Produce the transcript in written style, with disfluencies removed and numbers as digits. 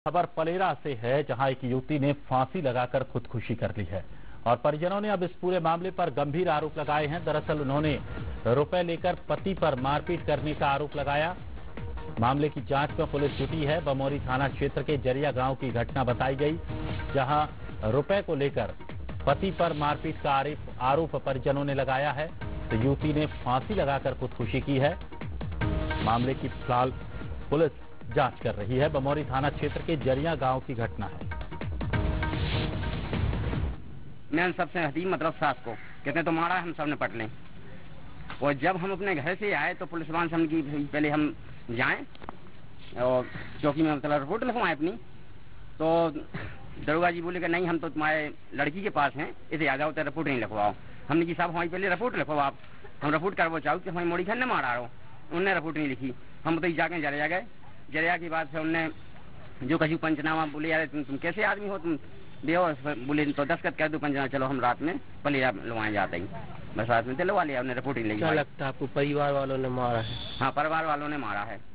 खबर पलेरा से है, जहां एक युवती ने फांसी लगाकर खुदकुशी कर ली है और परिजनों ने अब इस पूरे मामले पर गंभीर आरोप लगाए हैं। दरअसल उन्होंने रुपए लेकर पति पर मारपीट करने का आरोप लगाया। मामले की जांच में पुलिस जुटी है। बमोरी थाना क्षेत्र के जरिया गांव की घटना बताई गई, जहां रुपए को लेकर पति पर मारपीट का आरोप परिजनों ने लगाया है। तो युवती ने फांसी लगाकर खुदकुशी की है। मामले की फिलहाल पुलिस जांच कर रही है। बमोरी थाना क्षेत्र के जरिया गांव की घटना है। मैं सबसे हदी मतलब सास को कहते तो मारा हम सब ने पट लें। और जब हम अपने घर से आए तो पुलिस वाले समझ की पहले हम जाएं और चौकी में मतलब रिपोर्ट लिखवाएं अपनी। तो दरोगा जी बोले कि नहीं, हम तो तुम्हारे लड़की के पास हैं, इसे आ जाओ तो रिपोर्ट नहीं लिखवाओ। हमने की साहब हमारी पहले रिपोर्ट लिखवाओ, आप हम रिपोर्ट करवाओ चाहो कि हमारी मोड़ी खान ने मारा रहो। उन्होंने रिपोर्ट नहीं लिखी। हम तो जाके जरिया गए। जरिया के बाद से उनने जो कहीं पंचनामा बोले, यार तुम कैसे आदमी हो, तुम देहो बोले तो दस्तखत कर दो पंचनामा। चलो हम रात में पलेरा लवाए जाते ही, बस रात में लवा लिया। उन्हें रिपोर्ट नहीं लिखी। क्या लगता है आपको परिवार वालों ने मारा है? हाँ, परिवार वालों ने मारा है।